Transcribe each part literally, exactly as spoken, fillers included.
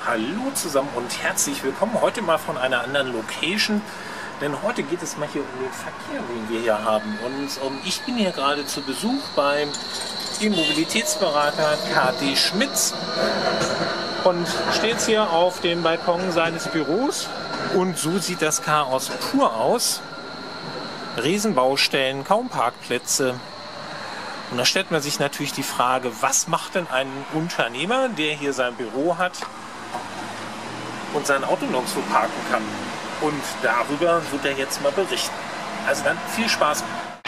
Hallo zusammen und herzlich willkommen. Heute mal von einer anderen Location, denn heute geht es mal hier um den Verkehr, den wir hier haben. Und um, ich bin hier gerade zu Besuch beim E-Mobilitätsberater K D Schmitz und stehe jetzt hier auf dem Balkon seines Büros. Und so sieht das Chaos pur aus. Riesenbaustellen, kaum Parkplätze. Und da stellt man sich natürlich die Frage, was macht denn ein Unternehmer, der hier sein Büro hat und sein Auto nirgendwo parken kann? Und darüber wird er jetzt mal berichten. Also dann viel Spaß.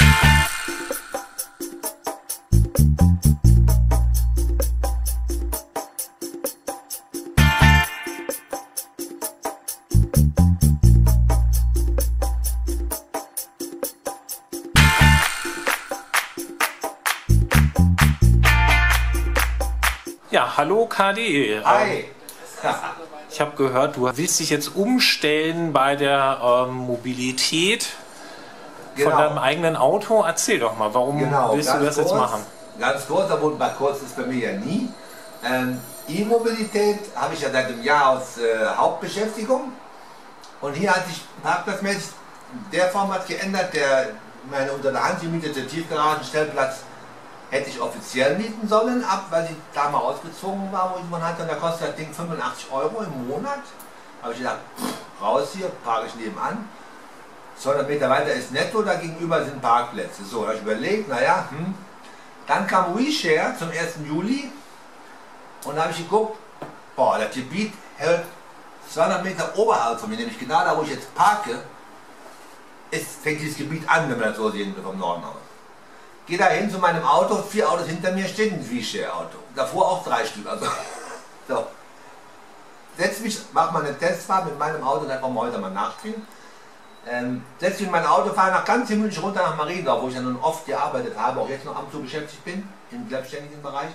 Ja, hallo K D. Hi. Ich habe gehört, du willst dich jetzt umstellen bei der ähm, Mobilität Genau. von deinem eigenen Auto. Erzähl doch mal, warum Genau, willst du ganz das jetzt kurz, machen? Ganz kurz, aber bei kurz ist bei mir ja nie. Ähm, E-Mobilität habe ich ja seit einem Jahr als äh, Hauptbeschäftigung. Und hier hat sich parkplatzmäßig der Form hat geändert, der meine unter der Hand gemietete Tiefgaragenstellplatz hätte ich offiziell mieten sollen, ab, weil die Dame ausgezogen war, wo ich man hatte, und da kostet das Ding fünfundachtzig Euro im Monat. Habe ich gedacht, pff, raus hier, parke ich nebenan. zweihundert Meter weiter ist netto, da gegenüber sind Parkplätze. So, habe ich überlegt, naja, hm. Dann kam WeShare zum ersten Juli und da habe ich geguckt, boah, das Gebiet hält zweihundert Meter oberhalb von mir, nämlich genau da, wo ich jetzt parke, ist, fängt dieses Gebiet an, wenn man das so sehen will, vom Norden aus. Gehe da hin zu meinem Auto, vier Autos hinter mir stehen, ein WeShare-Auto. Davor auch drei Stück. Also, so. Setz mich, mach mal eine Testfahrt mit meinem Auto, dann wollen wir heute mal nachdrehen. Ähm, setz mich in mein Auto, fahre nach ganz in München runter nach Mariendorf, wo ich ja nun oft gearbeitet habe, auch jetzt noch ab und zu beschäftigt bin, im selbstständigen Bereich.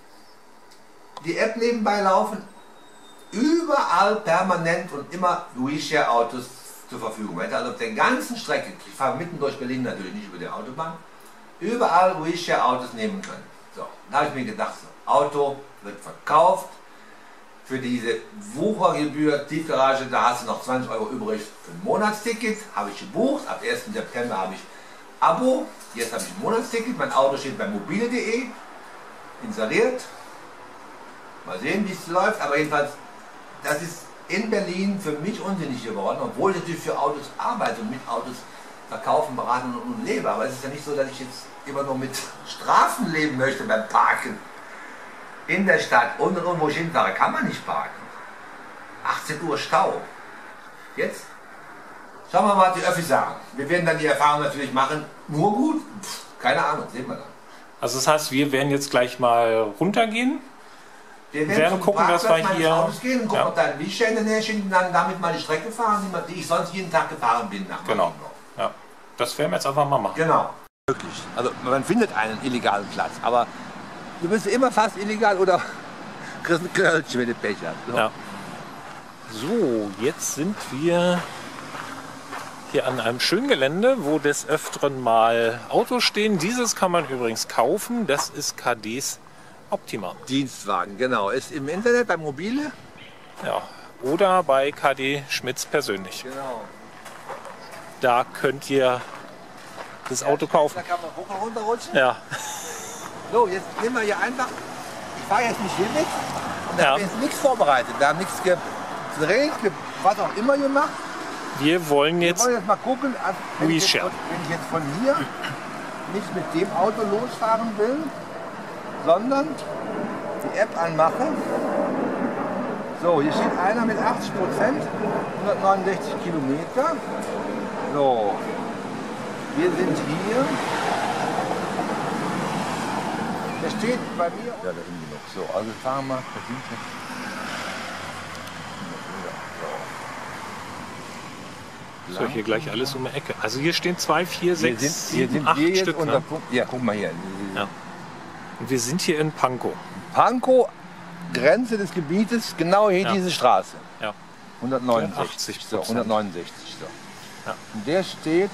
Die App nebenbei laufen, überall permanent und immer WeShare-Autos zur Verfügung. Also auf der ganzen Strecke, ich fahre mitten durch Berlin natürlich, nicht über die Autobahn, überall WeShare-Autos nehmen können. So, da habe ich mir gedacht, so, Auto wird verkauft, für diese Wuchergebühr, Tiefgarage, da hast du noch zwanzig Euro übrig für ein Monatsticket, habe ich gebucht, ab ersten September habe ich Abo, jetzt habe ich ein Monatsticket, mein Auto steht bei mobile punkt de, installiert, mal sehen wie es läuft, aber jedenfalls, das ist in Berlin für mich unsinnig geworden, obwohl ich natürlich für Autos arbeite und mit Autos verkaufen, beraten und, und lebe. Aber es ist ja nicht so, dass ich jetzt immer nur mit Strafen leben möchte beim Parken. In der Stadt und und wo ich hinfahre, kann man nicht parken. achtzehn Uhr Stau. Jetzt schauen wir mal, was die Öffis sagen. Wir werden dann die Erfahrung natürlich machen. Nur gut? Pff, keine Ahnung, sehen wir dann. Also das heißt, wir werden jetzt gleich mal runtergehen. Wir werden, werden gucken, dass wir hier Autos gehen und gucken, ja. ob da ein WeShare in der Nähe steht und dann damit mal die Strecke fahren, die ich sonst jeden Tag gefahren bin. Nach genau. Ja. Das werden wir jetzt einfach mal machen. Genau. Möglich. Also man findet einen illegalen Platz, aber du bist immer fast illegal oder kriegst ein Knöllchen, wenn du Pech hast. So. Ja. So, jetzt sind wir hier an einem schönen Gelände, wo des Öfteren mal Autos stehen. Dieses kann man übrigens kaufen. Das ist K Ds Optima. Dienstwagen, genau. Ist im Internet bei Mobile. Ja. Oder bei K D Schmitz persönlich. Genau. Da könnt ihr das Auto kaufen. Da kann man hoch und runter rutschen. Ja. So, jetzt nehmen wir hier einfach. Ich fahre jetzt nicht hier mit. Und da Ja. haben wir jetzt nichts vorbereitet. Wir haben nichts gedreht, was auch immer gemacht. Wir wollen Wir jetzt wollen jetzt mal gucken, also wenn, ich jetzt, WeShare. wenn ich jetzt von hier nicht mit dem Auto losfahren will, sondern die App anmache. So, hier steht einer mit achtzig Prozent, hundertneunundsechzig Kilometer. So, wir sind hier. Der steht bei mir. Ja, da hinten noch. So, also fahren wir. Da sind wir. so, hier gleich alles um die Ecke. Also hier stehen zwei, vier, Hier sechs, sind, hier sieben, sind acht wir jetzt Stück. unter Ne? Punkt. Ja, guck mal hier. Ja. Und wir sind hier in Pankow. Pankow, Grenze des Gebietes, genau hier Ja. diese Straße. Ja. hundertneunundsechzig. So, hundertneunundsechzig. So. Ja. Und der steht,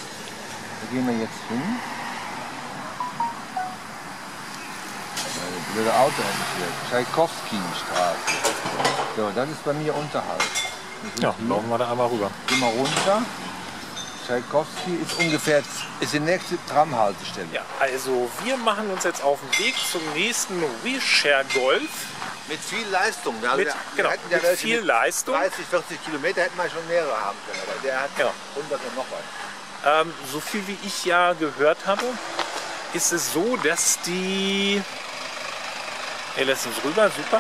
da gehen wir jetzt hin. Das Auto entsteht. Tschaikowski-Straße. So, das ist bei mir unterhalb. Ja, laufen wir da einmal rüber. Geh mal runter. Tschaikowski ist ungefähr ist die nächste Tramhaltestelle. Ja, also wir machen uns jetzt auf den Weg zum nächsten WeShare Golf. Mit viel Leistung. Also Mit, wir genau, hätten ja mit welche viel mit Leistung. dreißig, vierzig Kilometer hätten wir schon mehrere haben können. Aber der hat Genau. hundert und noch was. Ähm, so viel wie ich ja gehört habe, ist es so, dass die... Er lässt uns rüber, super.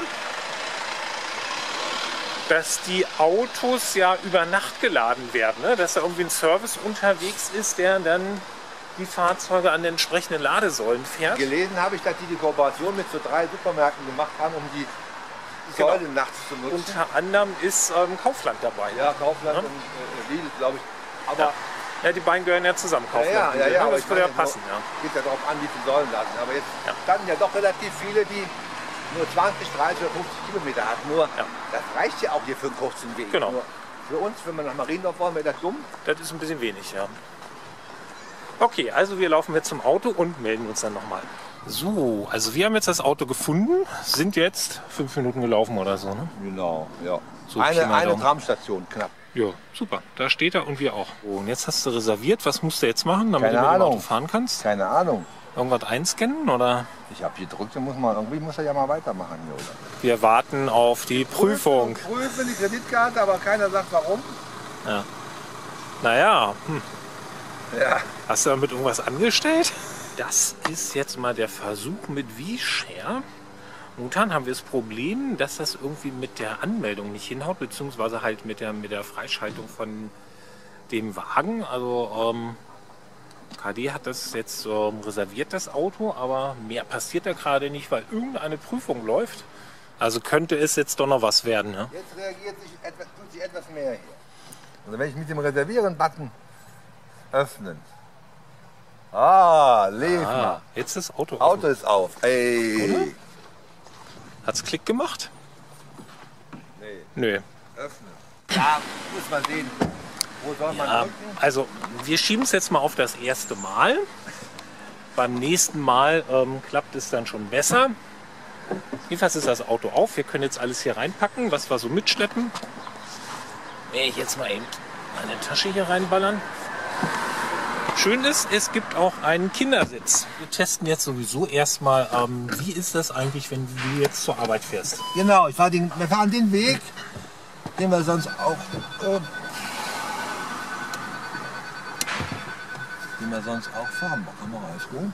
Dass die Autos ja über Nacht geladen werden. Ne? Dass da irgendwie ein Service unterwegs ist, der dann die Fahrzeuge an den entsprechenden Ladesäulen fährt. Gelesen habe ich, dass die die Kooperation mit so drei Supermärkten gemacht haben, um die Genau. Säulen nachts zu nutzen. Unter anderem ist ähm, Kaufland dabei. Ja, Kaufland Ja. und äh, Lidl, glaube ich. Aber Ja. Ja, die beiden gehören ja zusammen, Kaufland. ja, und ja, Lidl, ja, ne? aber Das ich würde ja meine, passen. Ja. geht ja darauf an, wie viele Säulen da sind. Aber jetzt Ja. standen ja doch relativ viele, die nur zwanzig, dreißig oder fünfzig Kilometer hatten. Nur Ja. das reicht ja auch hier für einen kurzen Weg. Genau. Nur für uns, wenn wir nach Mariendorf wollen, wäre das dumm. Das ist ein bisschen wenig, ja. Okay, also wir laufen jetzt zum Auto und melden uns dann nochmal. So, also wir haben jetzt das Auto gefunden, sind jetzt fünf Minuten gelaufen oder so. Ne? Genau, ja. So Pi eine mal eine Daumen. Tramstation knapp. Ja, super. Da steht er und wir auch. Oh, und jetzt hast du reserviert. Was musst du jetzt machen, damit Keine du mit dem Ahnung. Auto fahren kannst? Keine Ahnung. Irgendwas einscannen oder? Ich habe gedrückt, dann muss man irgendwie muss er ja mal weitermachen hier, oder? Wir warten auf die Prüfung. Prüfen die Kreditkarte, aber keiner sagt warum. Ja. Naja, hm. Ja. Hast du damit irgendwas angestellt? Das ist jetzt mal der Versuch mit WeShare. Momentan haben wir das Problem, dass das irgendwie mit der Anmeldung nicht hinhaut, beziehungsweise halt mit der, mit der Freischaltung von dem Wagen. Also ähm, K D hat das jetzt ähm, reserviert, das Auto, aber mehr passiert da gerade nicht, weil irgendeine Prüfung läuft. Also könnte es jetzt doch noch was werden. Ne? Jetzt reagiert sich etwas, tut sich etwas mehr hier. Also wenn ich mit dem Reservieren-Button öffnen. Ah, Leben. Ah, jetzt ist das Auto. Auto ist auf. Ey. Hat's Klick gemacht? Nee, Nö. öffnen. Ja, muss man sehen. Wo soll man Ja, drücken? also wir schieben es jetzt mal auf das erste Mal. Beim nächsten Mal ähm, klappt es dann schon besser. Jedenfalls ist das Auto auf. Wir können jetzt alles hier reinpacken, was wir so mitschleppen. Wenn ich jetzt mal eben meine Tasche hier reinballern. Schön ist, es gibt auch einen Kindersitz. Wir testen jetzt sowieso erstmal, ähm, wie ist das eigentlich, wenn du jetzt zur Arbeit fährst? Genau, ich fahr den, wir fahren den Weg, den wir sonst auch, äh, den wir sonst auch fahren. Mach mal alles gut.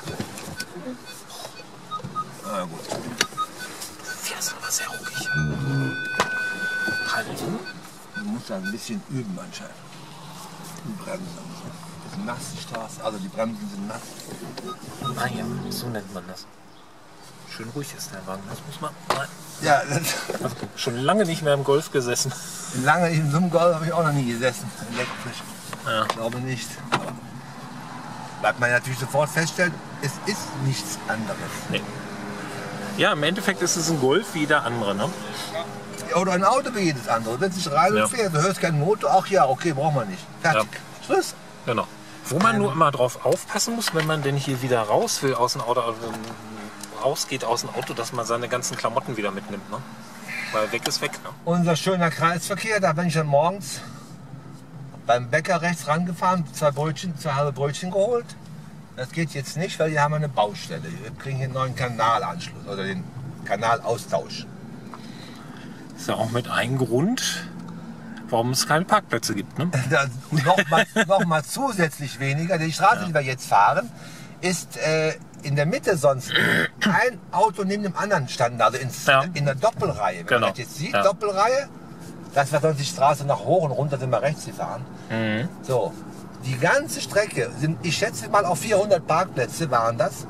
Na gut. Du fährst aber sehr ruhig. Halt. Du musst da ein bisschen üben anscheinend. Die Bremsen. Das ist nass, die Straße. Also die Bremsen sind nass. Ah ja, so nennt man das. Schön ruhig ist der Wagen, das muss man. Nein. Ja, das, Also, schon lange nicht mehr im Golf gesessen. lange in so einem Golf habe ich auch noch nie gesessen. Elektrisch. Ja. Ich glaube nicht. Aber was man natürlich sofort feststellt, es ist nichts anderes. Nee. Ja, im Endeffekt ist es ein Golf wie der andere, ne? Oder ein Auto wie jedes andere. Setzt dich rein Ja. und fährt. Du hörst keinen Motor. Ach ja, okay, braucht man nicht. Fertig. Schluss. Genau. Wo man nur immer drauf aufpassen muss, wenn man denn hier wieder raus will aus dem Auto, also rausgeht aus dem Auto, dass man seine ganzen Klamotten wieder mitnimmt, ne? Weil weg ist weg, ne? Unser schöner Kreisverkehr, da bin ich dann morgens beim Bäcker rechts rangefahren, zwei Brötchen, zwei halbe Brötchen geholt. Das geht jetzt nicht, weil hier haben wir eine Baustelle. Wir kriegen hier einen neuen Kanalanschluss oder den Kanalaustausch. Ist ja auch mit ein Grund, warum es keine Parkplätze gibt, ne? Da noch, mal, noch mal zusätzlich weniger. Die Straße, die wir jetzt fahren, ist äh, in der Mitte sonst ein Auto neben dem anderen standen, also ins, Ja. in der Doppelreihe. Wenn Genau. man das jetzt sieht, Ja. Doppelreihe, das war sonst die Straße nach hoch und runter, sind wir rechts gefahren. Mhm. So, die ganze Strecke sind, ich schätze mal auf vierhundert Parkplätze waren das.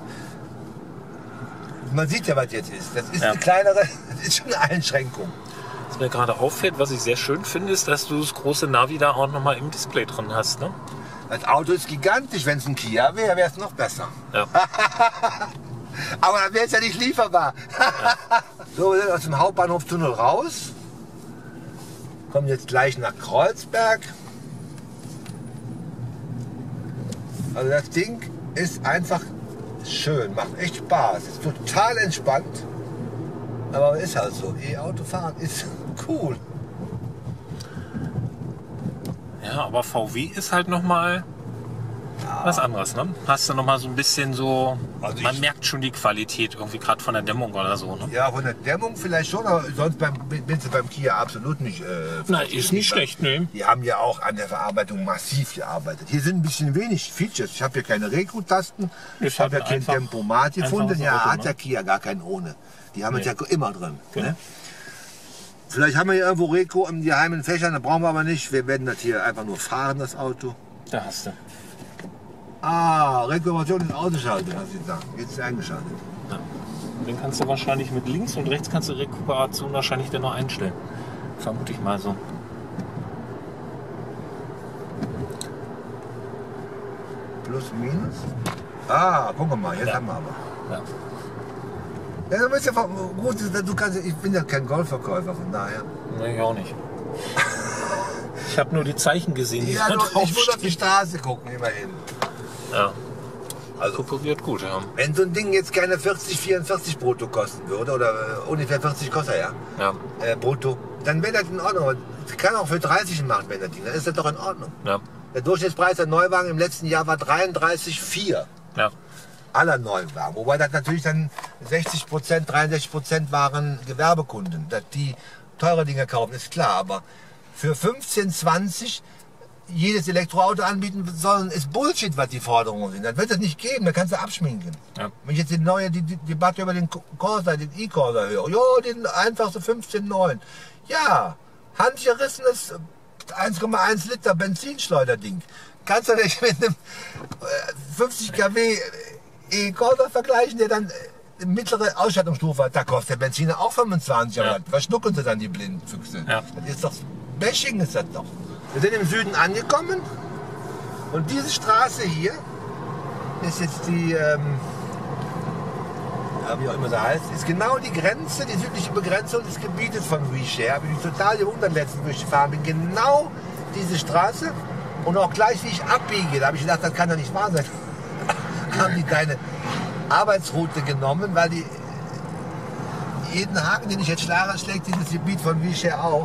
Man sieht ja, was jetzt ist. Das ist Ja. eine kleinere, das ist schon eine Einschränkung. Was mir gerade auffällt, was ich sehr schön finde, ist, dass du das große Navi da auch noch mal im Display drin hast, ne? Das Auto ist gigantisch. Wenn es ein Kia wäre, wäre es noch besser. Ja. Aber dann wäre es ja nicht lieferbar. So, wir sind aus dem Hauptbahnhoftunnel raus. Kommen jetzt gleich nach Kreuzberg. Also das Ding ist einfach Ist schön, macht echt Spaß. Ist total entspannt. Aber ist halt so. E-Autofahren ist cool. Ja, aber V W ist halt nochmal ja. was anderes, ne? Hast du nochmal so ein bisschen so, also man merkt schon die Qualität irgendwie gerade von der Dämmung oder so, ne? Ja, von der Dämmung vielleicht schon, aber sonst beim, bist du beim Kia absolut nicht. Äh, Nein, ist nicht schlecht, ne? Die haben ja auch an der Verarbeitung massiv gearbeitet. Hier sind ein bisschen wenig Features. Ich habe hier keine Reku-Tasten, ich habe ja kein Tempomat gefunden. Ja, Auto, hat ne? der Kia gar keinen ohne. Die haben nee. es ja immer drin. Genau. Ne? Vielleicht haben wir hier irgendwo Reco in geheimen Fächern, das brauchen wir aber nicht. Wir werden das hier einfach nur fahren, das Auto. Da hast du. Ah, Rekuperation ist ausgeschaltet, hast du gesagt. Jetzt ist eingeschaltet. Ja. Den kannst du wahrscheinlich mit links und rechts kannst du Rekuperation wahrscheinlich dann noch einstellen. Vermute ich mal so. Plus, minus? Ah, guck mal, jetzt ja. haben wir aber. Ja. Ja, du bist ja gut, du kannst, ich bin ja kein Golfverkäufer, von daher. Nee, ich auch nicht. Ich habe nur die Zeichen gesehen, die ja, da du, ich muss auf die Straße gucken, immerhin. Ja. Also kooperiert gut, ja. Wenn so ein Ding jetzt keine vierzig, vierundvierzig brutto kosten würde, oder äh, ungefähr vierzig kostet ja, ja. Äh, brutto, dann wäre das in Ordnung. Das kann auch für dreißig gemacht werden, das Ding. Dann ist das doch in Ordnung. Ja. Der Durchschnittspreis der Neuwagen im letzten Jahr war dreiunddreißig Komma vier. Ja. Aller Neuwagen. Wobei das natürlich dann sechzig Prozent, dreiundsechzig Prozent waren Gewerbekunden, dass die teure Dinge kaufen, ist klar. Aber für fünfzehn, zwanzig jedes Elektroauto anbieten sollen, ist Bullshit, was die Forderungen sind. Das wird es nicht geben, da kannst du abschminken. Ja. Wenn ich jetzt die neue die, die Debatte über den Corsa, den E-Corsa höre, ja, den einfachste fünfzehn neun. Ja, handgerissenes eins Komma eins Liter Benzinschleuderding. Kannst du nicht mit einem fünfzig Kilowatt E-Corsa vergleichen, der dann eine mittlere Ausstattungsstufe hat. Da kostet der Benziner auch fünfundzwanzig. Ja. Aber was schnucken sie dann, die blinden Füchse? Ja. Das ist doch, Bashing ist das doch. Wir sind im Süden angekommen und diese Straße hier ist jetzt die, ähm, ja, wie auch immer sie heißt, ist genau die Grenze, die südliche Begrenzung des Gebietes von WeShare. Habe ich mich total gewundert letztens, wo ich gefahren bin. Genau diese Straße und auch gleich wie ich abbiege, da habe ich gedacht, das kann doch nicht wahr sein. Haben die deine Arbeitsroute genommen, weil die jeden Haken, den ich jetzt schlage, schlägt dieses Gebiet von WeShare auch.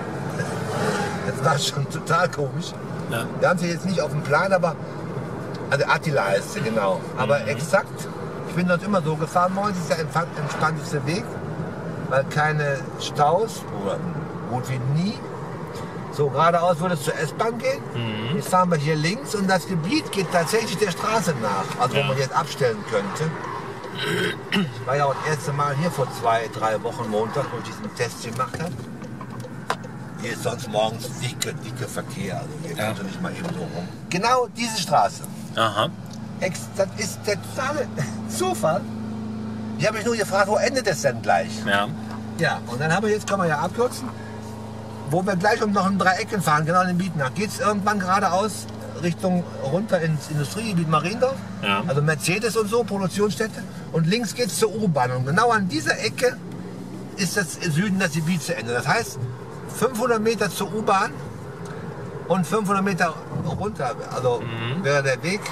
Das war schon total komisch. Ja. Wir haben sie jetzt nicht auf dem Plan, aber also Attila heißt sie genau. Aber mhm. exakt, ich bin dort immer so gefahren. Morgens ist der entspannteste Weg, weil keine Staus oder gut wie nie. So geradeaus würde es zur S-Bahn gehen. Mhm. Jetzt fahren wir hier links und das Gebiet geht tatsächlich der Straße nach, also ja. wo man jetzt abstellen könnte. Ich war ja auch das erste Mal hier vor zwei, drei Wochen Montag, wo ich diesen Test gemacht habe. Hier ist sonst morgens dicke, dicke Verkehr, also hier ja. kannst du nicht mal eben so rum. Genau diese Straße. Aha. Das ist der totale Zufall. Ich habe mich nur gefragt, wo endet es denn gleich? Ja. Ja, und dann haben wir jetzt, können wir ja abkürzen, wo wir gleich um noch ein Dreiecken fahren, genau in den Gebiet nach. Geht es irgendwann geradeaus Richtung runter ins Industriegebiet Mariendorf, ja. also Mercedes und so, Produktionsstätte. Und links geht es zur U-Bahn. Und genau an dieser Ecke ist das Süden das Gebiet zu Ende. Das heißt, fünfhundert Meter zur U-Bahn und fünfhundert Meter runter, also mhm. wäre der Weg.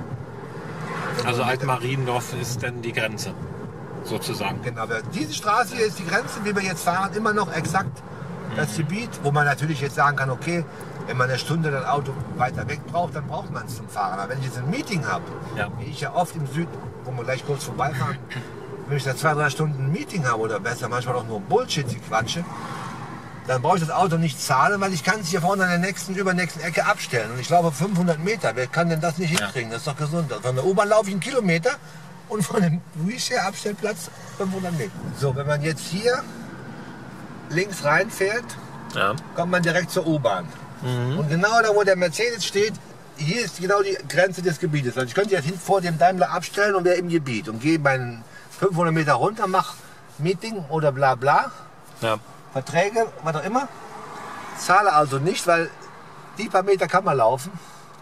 Also Altmariendorf ist dann die Grenze, sozusagen. Genau, diese Straße hier ist die Grenze, wie wir jetzt fahren, immer noch exakt das Gebiet, wo man natürlich jetzt sagen kann, okay, wenn man eine Stunde das Auto weiter weg braucht, dann braucht man es zum Fahren. Aber wenn ich jetzt ein Meeting habe, ja. wie ich ja oft im Süden, wo wir gleich kurz vorbeifahren, wenn ich da zwei, drei Stunden ein Meeting habe oder besser manchmal auch nur Bullshit quatsche, dann brauche ich das Auto nicht zahlen, weil ich kann es hier vorne an der nächsten, übernächsten Ecke abstellen. Und ich glaube fünfhundert Meter, wer kann denn das nicht ja. hinkriegen? Das ist doch gesund. Von der U-Bahn laufe ich einen Kilometer und von dem WeShare-Abstellplatz fünfhundert Meter. So, wenn man jetzt hier links reinfährt, ja. kommt man direkt zur U-Bahn. Mhm. Und genau da, wo der Mercedes steht, hier ist genau die Grenze des Gebietes. Also ich könnte jetzt vor dem Daimler abstellen und wäre im Gebiet und gehe meinen fünfhundert Meter runter, mache Meeting oder bla bla, ja. Verträge, was auch immer. Zahle also nicht, weil die paar Meter kann man laufen.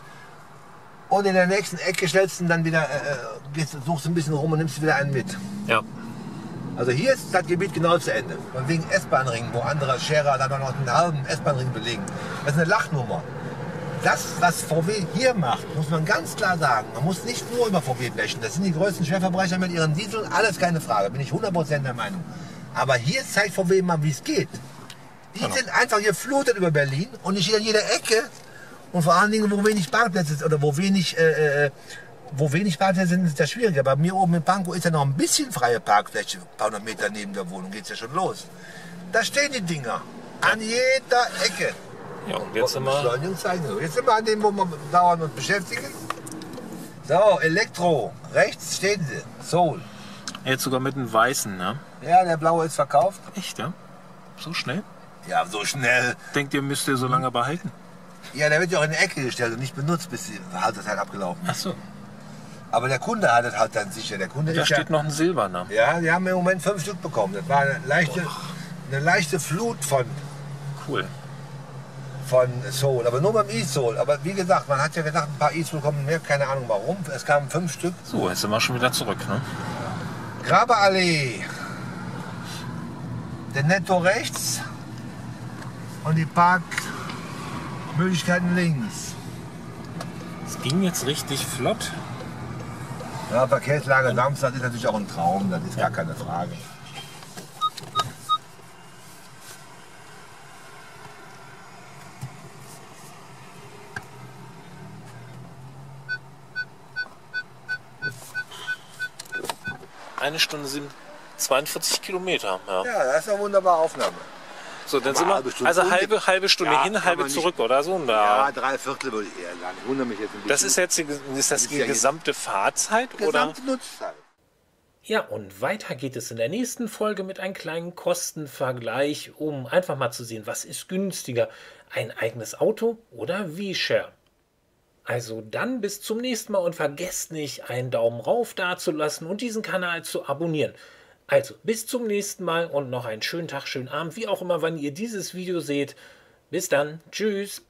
Und in der nächsten Ecke stellst du dann wieder, äh, suchst ein bisschen rum und nimmst wieder einen mit. Ja. Also hier ist das Gebiet genau zu Ende. Und wegen S-Bahn-Ringen, wo andere Scherer dann noch einen halben S-Bahn-Ring belegen. Das ist eine Lachnummer. das, was V W hier macht, muss man ganz klar sagen, man muss nicht nur über V W blechen. Das sind die größten Schwerverbrecher mit ihren Diesel, alles keine Frage, bin ich hundert Prozent der Meinung. Aber hier zeigt V W mal, wie es geht. Die genau. sind einfach geflutet über Berlin und nicht in jeder Ecke. Und vor allen Dingen, wo wenig Parkplätze sind oder wo wenig, äh, wo wenig Parkplätze sind, ist das schwieriger. Bei mir oben in Pankow ist ja noch ein bisschen freie Parkfläche, ein paar hundert Meter neben der Wohnung geht es ja schon los. Da stehen die Dinger an jeder Ecke. Ja, und jetzt sind wir... Jetzt sind wir an dem, wo wir dauern und beschäftigen. So, Elektro, rechts stehen sie, Soul. Jetzt sogar mit einem weißen, ne? Ja, der blaue ist verkauft. Echt, ja? So schnell? Ja, so schnell. Denkt ihr, müsst ihr so lange behalten? Ja, der wird ja auch in die Ecke gestellt und nicht benutzt, bis die Haltezeit abgelaufen ist. Ach so. Aber der Kunde hat es halt dann sicher. Der Kunde da ist steht ja, noch ein silberner. Ja, die haben im Moment fünf Stück bekommen. Das war eine leichte, eine leichte Flut von, cool. von Soul. Aber nur beim E-Soul. Aber wie gesagt, man hat ja gedacht, ein paar E-Soul kommen mehr. Keine Ahnung warum. Es kamen fünf Stück. So, jetzt sind wir schon wieder zurück. Ne? Grabeallee. Der Netto rechts. Und die Parkmöglichkeiten links. Es ging jetzt richtig flott. Ja, Verkehrslage Darmstadt ist natürlich auch ein Traum, das ist gar keine Frage. Eine Stunde sind zweiundvierzig Kilometer. Ja, ja, das ist eine wunderbare Aufnahme. So, dann sind wir, also halbe, halbe Stunde ja, hin, halbe zurück, oder so? Da. Ja, drei Viertel würde ich eher sagen. Ich wundere mich jetzt ein bisschen. Das ist jetzt die, ist das die ja gesamte Fahrzeit? Gesamte oder? Nutzzeit. Ja, und weiter geht es in der nächsten Folge mit einem kleinen Kostenvergleich, um einfach mal zu sehen, was ist günstiger, ein eigenes Auto oder V-Share. Also dann bis zum nächsten Mal und vergesst nicht, einen Daumen rauf dazulassen und diesen Kanal zu abonnieren. Also, bis zum nächsten Mal und noch einen schönen Tag, schönen Abend, wie auch immer, wann ihr dieses Video seht. Bis dann. Tschüss.